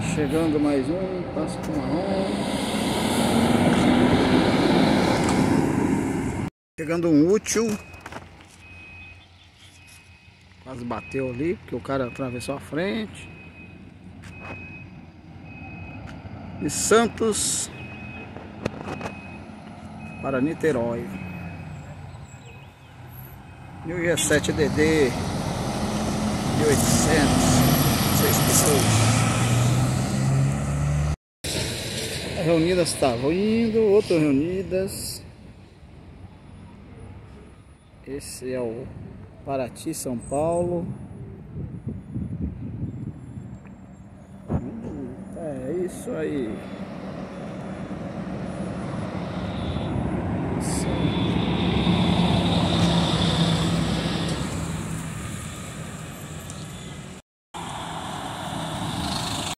chegando mais um Pasco Marrom. Chegando um útil. Quase bateu ali, porque o cara atravessou a frente. De Santos para Niterói. E o G7DD 1800, 6 pessoas. Reunidas estavam indo, outras reunidas. Esse é o Paraty, São Paulo. É isso aí.